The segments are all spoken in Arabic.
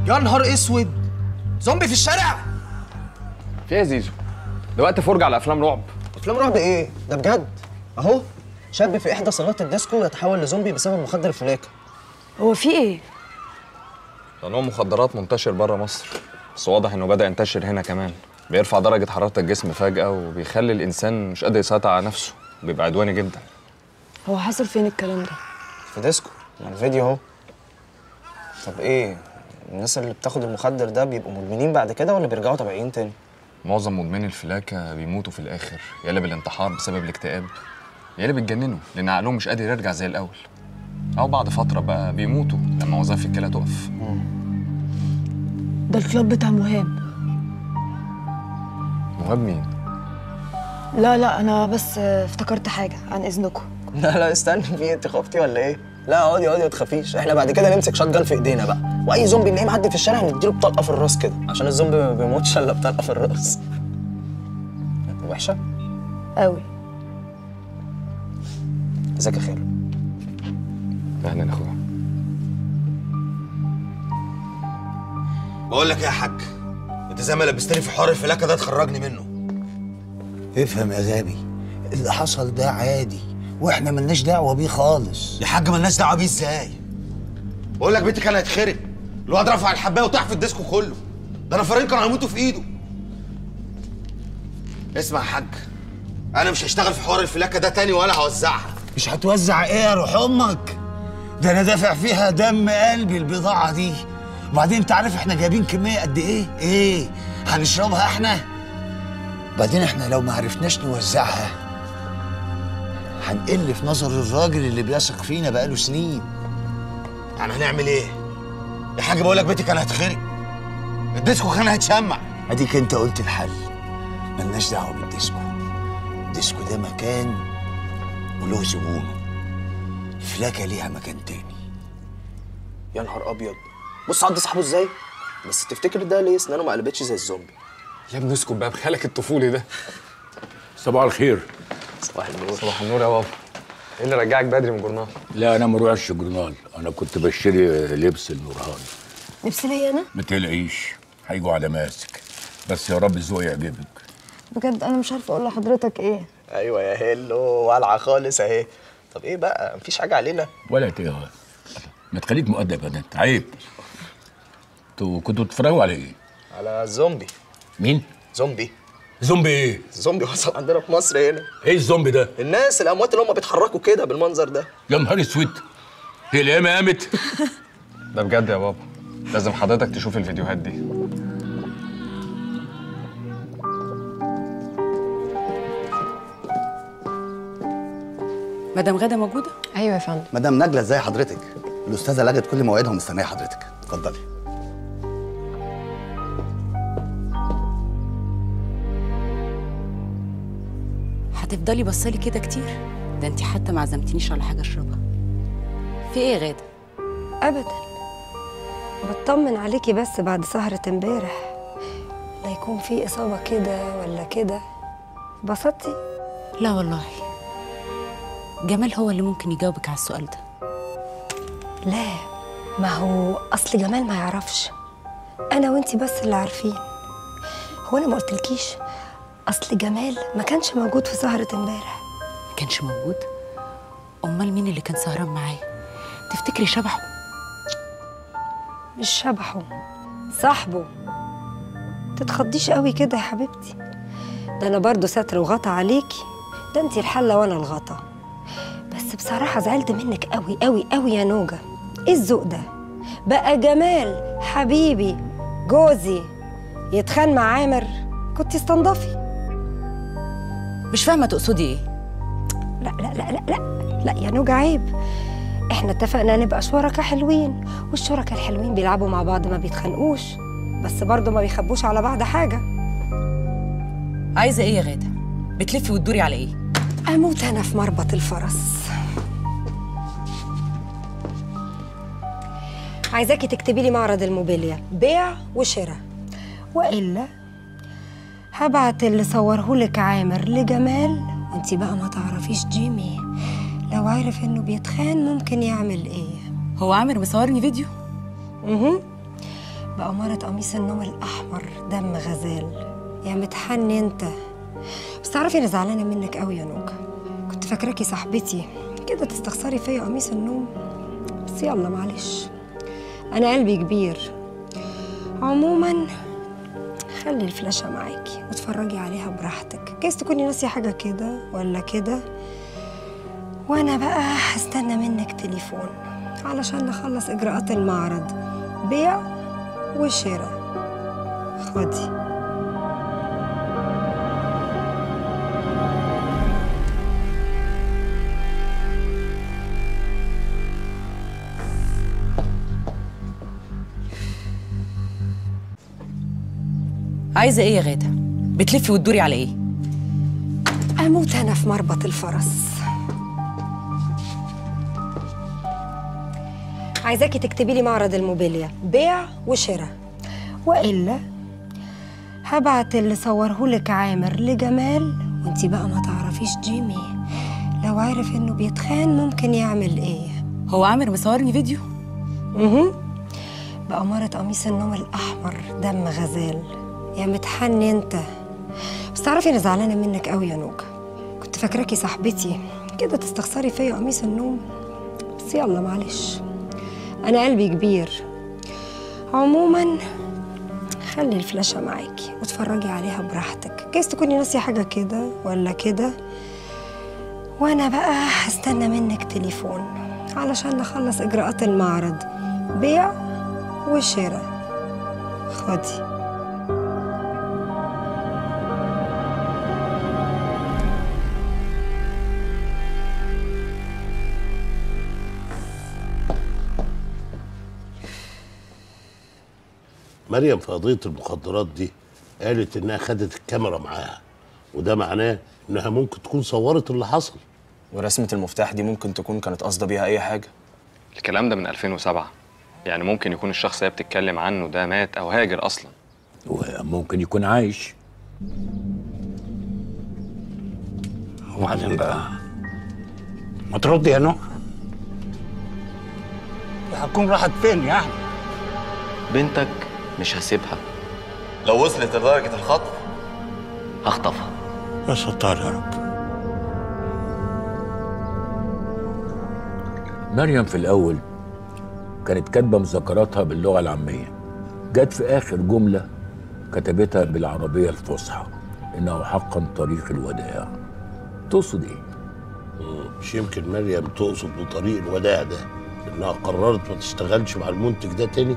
يا نهار اسود، زومبي في الشارع؟ في ايه يا زيزو؟ ده وقت فرجة على افلام رعب. افلام رعب ايه؟ ده بجد اهو. شاب في احدى صالات الديسكو يتحول لزومبي بسبب مخدر الفلاكه. هو في ايه؟ ده نوع مخدرات منتشر بره مصر، بس واضح انه بدأ ينتشر هنا كمان. بيرفع درجة حرارة الجسم فجأة وبيخلي الإنسان مش قادر يسيطر على نفسه، بيبقى عدواني جدا. هو حصل فين الكلام ده؟ في ديسكو، يعني الفيديو اهو. طب ايه؟ الناس اللي بتاخد المخدر ده بيبقوا مدمنين بعد كده ولا بيرجعوا طبيعيين تاني؟ معظم مدمني الفلاكة بيموتوا في الآخر، يا إلا بالانتحار بسبب الاكتئاب، يا إلا بيتجننوا لأن عقلهم مش قادر يرجع زي الأول، أو بعد فترة بقى بيموتوا لما وظائف الكلى تقف. ده الكلاب بتاع مهاب. مهاب مين؟ لا انا بس افتكرت حاجه، عن اذنكم. لا استني، في إيه؟ انت خفتي ولا ايه؟ لا اقعدي ما تخافيش، احنا بعد كده نمسك شotgun في ايدينا بقى، واي زومبي نلاقيه معدي في الشارع نديله بطلقه في الراس كده، عشان الزومبي ما بيموتش الا بطلقه في الراس. وحشه؟ قوي. ازيك يا خالد؟ أهلا أخويا. بقول لك ايه يا حاج، انت زي ما لبستني في حوار الفلاكه ده تخرجني منه. افهم يا غبي، اللي حصل ده عادي واحنا ملناش دعوه بيه خالص. يا حاج مالناش دعوه بيه ازاي؟ بقول لك بنتي كان هيتخرب، الواد رفع الحبايه وطاح في الديسكو كله، ده نفرين كانوا هيموتوا في ايده. اسمع يا حاج، انا مش هشتغل في حوار الفلاكه ده تاني ولا هوزعها. مش هتوزع ايه يا روح امك؟ ده انا دافع فيها دم قلبي البضاعه دي. وبعدين انت عارف احنا جايبين كميه قد ايه؟ ايه هنشربها احنا؟ بعدين احنا لو ما عرفناش نوزعها هنقل في نظر الراجل اللي بيثق فينا بقاله سنين. يعني هنعمل ايه؟ يا حاج بقول لك بنتي كان هيتخرب، الديسكو كان هيتشمع. اديك انت قلت الحل، ملناش دعوه بالديسكو. الديسكو ده مكان وله زبونه، الفلاكه ليها مكان تاني. يا نهار ابيض، بص عض صاحبه ازاي؟ بس تفتكر ده ليه اسنانه ما قلبتش زي الزومبي؟ يا ابني اسكت بقى بخيالك الطفولي ده. صباح الخير. صباح النور. صباح النور يا بابا. ايه اللي رجعك بدري من الجورنال؟ لا انا ما روحش جورنال، انا كنت بشتري لبس النورهان. لبس ليا انا؟ ما تقلقيش هيجوا على ماسك، بس يا رب الذوق يعجبك. بجد انا مش عارفه اقول لحضرتك ايه. ايوه يا هيلو، والعه خالص اهي. طب ايه بقى، مفيش حاجه علينا؟ ولا تقهر، ما تخليك مؤدب يا بنت، عيب. انتوا كنتوا بتتفرجوا على ايه؟ على زومبي. مين؟ زومبي. زومبي ايه؟ زومبي وصل عندنا في مصر هنا. ايه الزومبي ده؟ الناس الاموات اللي هم بيتحركوا كده بالمنظر ده. يا نهار اسود، هي القيامه قامت؟ ده بجد يا بابا، لازم حضرتك تشوف الفيديوهات دي. مدام غادة موجودة؟ ايوه يا فندم. مدام نجلة ازاي حضرتك؟ الأستاذة لغت كل مواعيدهم، مستنية حضرتك، اتفضلي. هتفضلي بصالي كده كتير؟ ده انت حتى ما عزمتنيش على حاجة اشربها. في ايه يا غادة؟ ابدا، بطمن عليكي بس بعد سهرة امبارح، لا يكون في اصابة كده ولا كده. بسطتي؟ لا والله، جمال هو اللي ممكن يجاوبك على السؤال ده. لا، ما هو اصل جمال ما يعرفش، انا وانتي بس اللي عارفين. هو انا ما قلتلكيش اصل جمال ما كانش موجود في سهرة امبارح؟ ما كانش موجود؟ امال مين اللي كان سهران معاه؟ تفتكري شبحه؟ مش شبحه، صاحبه. تتخضيش قوي كده يا حبيبتي، ده انا برضو ستر وغطى عليكي، ده انتي الحله وانا الغطا. بس بصراحه زعلت منك قوي قوي قوي يا نوجه. ايه الذوق ده بقى؟ جمال حبيبي جوزي يتخان مع عامر؟ كنت استنضفي. مش فاهمه تقصدي ايه؟ لا لا لا لا لا لا يا نوجه، عيب. احنا اتفقنا نبقى شركاء حلوين، والشركاء الحلوين بيلعبوا مع بعض، ما بيتخانقوش، بس برضه ما بيخبوش على بعض حاجه. عايزه ايه يا غاده؟ بتلفي وتدوري على ايه؟ اموت انا في مربط الفرس. عايزاكي تكتبي لي معرض الموبيليا، بيع وشراء، والا هبعت اللي صورهولك عامر لجمال، وانتي بقى ما تعرفيش جيمي لو عرف انه بيتخان ممكن يعمل ايه. هو عامر مصورني فيديو؟ بأمارة قميص النوم الأحمر دم غزال. يا متحني انت. بس تعرفي انا زعلانه منك قوي يا نوجة. كنت فاكراكي صاحبتي كده تستخسري فيا قميص النوم، بس يلا معلش، انا قلبي كبير. عموما خلي الفلاشة معاكي واتفرجي عليها براحتك، جايز تكوني ناسية حاجة كده ولا كده، وانا بقى هستنى منك تليفون علشان نخلص اجراءات المعرض، بيع وشراء. خدي. عايزه ايه يا غاده؟ بتلفي وتدوري على ايه؟ اموت انا في مربط الفرس. عايزاكي تكتبي لي معرض الموبيليا بيع وشراء، والا هبعت اللي صورهولك عامر لجمال، وانتي بقى ما تعرفيش جيمي لو عارف انه بيتخان ممكن يعمل ايه. هو عامر مصورني فيديو؟ بأمارة قميص النوم الأحمر دم غزال. يا متحني انت. بس تعرفي انا زعلانه منك قوي يا نوجة. كنت فاكراكي صاحبتي كده تستخسري فيا قميص النوم، بس يلا معلش، انا قلبي كبير. عموما خلي الفلاشة معاكي واتفرجي عليها براحتك، جايز تكوني ناسية حاجة كده ولا كده، وانا بقى هستنى منك تليفون علشان نخلص اجراءات المعرض، بيع وشراء. خدي. مريم في قضية المخدرات دي قالت إنها خدت الكاميرا معاها، وده معناه إنها ممكن تكون صورت اللي حصل. ورسمة المفتاح دي ممكن تكون كانت قاصدة بيها أي حاجة. الكلام ده من 2007، يعني ممكن يكون الشخص اللي بتتكلم عنه ده مات أو هاجر أصلا. وممكن يكون عايش. وبعدين بقى ما تردي يا نوح، هتكون راحت فين يعني؟ بنتك مش هسيبها، لو وصلت لدرجة الخطف هخطفها. يا ستار يا رب. مريم في الأول كانت كاتبة مذكراتها باللغة العامية، جت في آخر جملة كتبتها بالعربية الفصحى، إنه حقا طريق الوداع. تقصد إيه؟ مش يمكن مريم تقصد بطريق الوداع ده إنها قررت ما تشتغلش مع المنتج ده تاني؟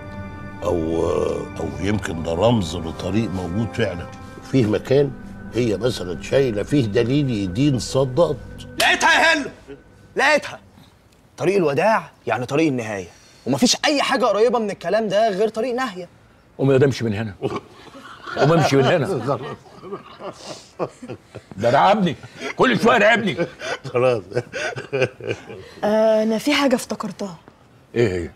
أو يمكن ده رمز لطريق موجود فعلا وفيه مكان هي مثلا شايلة فيه دليل يدين صدقت. لقيتها يا هلو، لقيتها. طريق الوداع يعني طريق النهاية، ومفيش أي حاجة قريبة من الكلام ده غير طريق ناهية. قوم يا ده امشي من هنا، قوم امشي من هنا. ده رعبني كل شوية، رعبني. خلاص. أنا في حاجة افتكرتها. إيه هي؟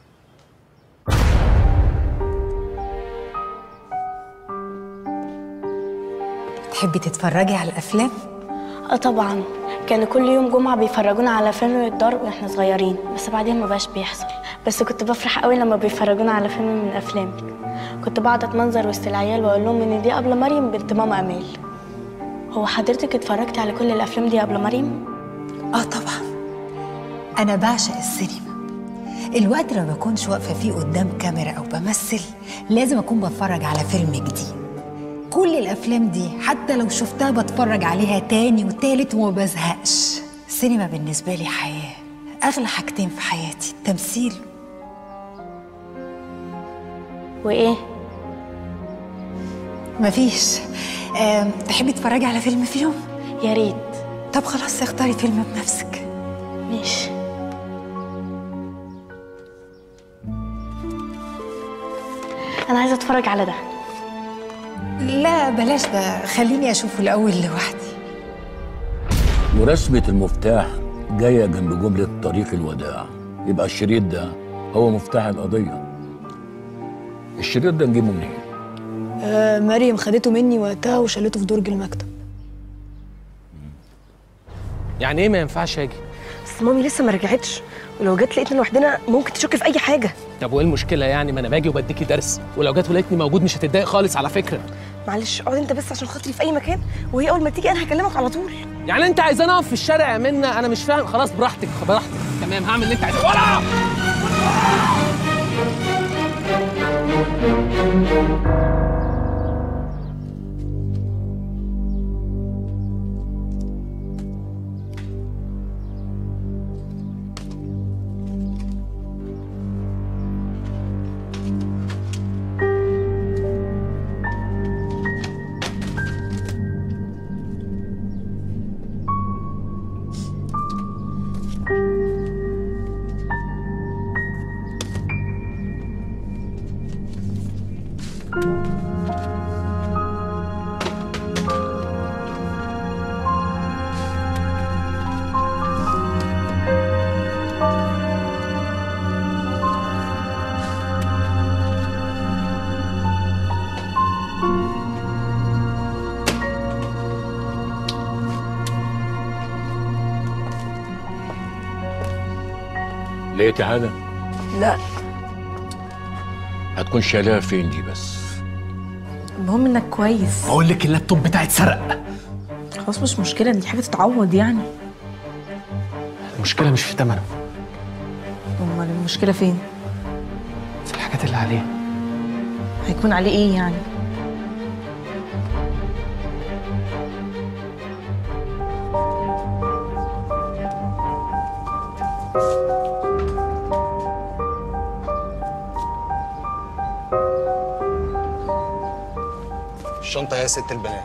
تحبي تتفرجي على الافلام؟ طبعا، كانوا كل يوم جمعه بيفرجونا على فيلم الضرب واحنا صغيرين، بس بعدين ما بقاش بيحصل. بس كنت بفرح قوي لما بيفرجونا على فيلم من افلامك. كنت بقعد اتمنظر وسط العيال واقول لهم ان دي قبل مريم بنت ماما امال. هو حضرتك اتفرجتي على كل الافلام دي قبل مريم؟ طبعا، انا بعشق السينما. الوقت لما بكونش واقفه فيه قدام كاميرا او بمثل لازم اكون بتفرج على فيلم جديد. كل الافلام دي حتى لو شفتها بتفرج عليها تاني وتالت وما بزهقش. السينما بالنسبه لي حياه، اغلى حاجتين في حياتي التمثيل وايه؟ مفيش. تحبي تتفرجي على فيلم فيهم؟ يا ريت. طب خلاص اختاري فيلم بنفسك. ماشي. انا عايزه اتفرج على ده. لا بلاش ده، خليني اشوفه الاول لوحدي. ورسمة المفتاح جاية جنب جملة طريق الوداع، يبقى الشريط ده هو مفتاح القضية. الشريط ده نجيبه منين؟ مريم خدته مني وقتها وشالته في درج المكتب. يعني ايه ما ينفعش اجي؟ بس مامي لسه ما رجعتش، ولو جت لقيتنا لوحدنا ممكن تشك في اي حاجه. طب وايه المشكله يعني؟ ما انا باجي وبديكي درس، ولو جت ولقيتني موجود مش هتتضايق خالص على فكره. معلش اقعد انت بس عشان خاطري في اي مكان، وهي اول ما تيجي انا هكلمك على طول. يعني انت عايزاني اقف في الشارع يا منى؟ انا مش فاهم. خلاص براحتك براحتك، تمام هعمل اللي انت عايزه. ولا لقيتي حاجة؟ لا. هتكون شايلها فين دي بس؟ المهم انك كويس. بقول لك اللابتوب بتاعي اتسرق. خلاص مش مشكله، دي حاجه تتعوض يعني. المشكله مش في ثمنه. امال المشكله فين؟ في الحاجات اللي عليه. هيكون عليه ايه يعني؟ الشنطة يا ست البنات.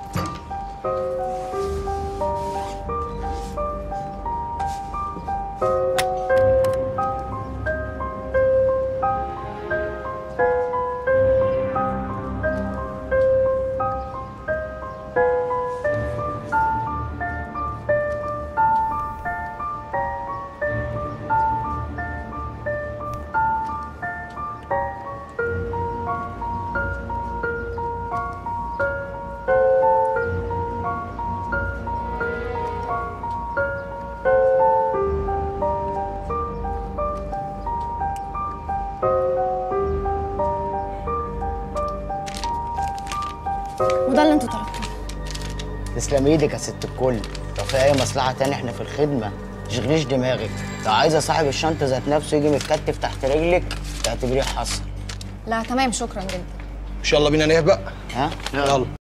وده اللي انتوا طلبتوه. تسلم ايدك يا ست الكل. لو في اي مصلحه تاني احنا في الخدمه، متشغليش دماغك. لو عايزه صاحب الشنطه ذات نفسه يجي متكتف تحت رجلك تعتبريه حصل. لا تمام، شكرا جدا. مش يلا بينا نهبق؟ ها؟ يلا.